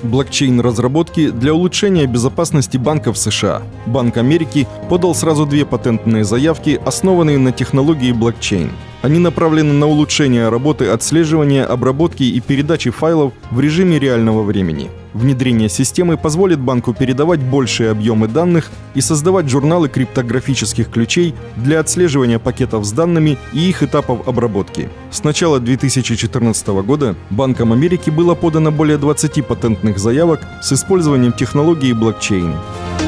Блокчейн-разработки для улучшения безопасности банков США. Банк Америки подал сразу 2 патентные заявки, основанные на технологии блокчейн. Они направлены на улучшение работы отслеживания, обработки и передачи файлов в режиме реального времени. Внедрение системы позволит банку передавать большие объемы данных и создавать журналы криптографических ключей для отслеживания пакетов с данными и их этапов обработки. С начала 2014 года Банком Америки было подано более 20 патентных заявок с использованием технологии блокчейн.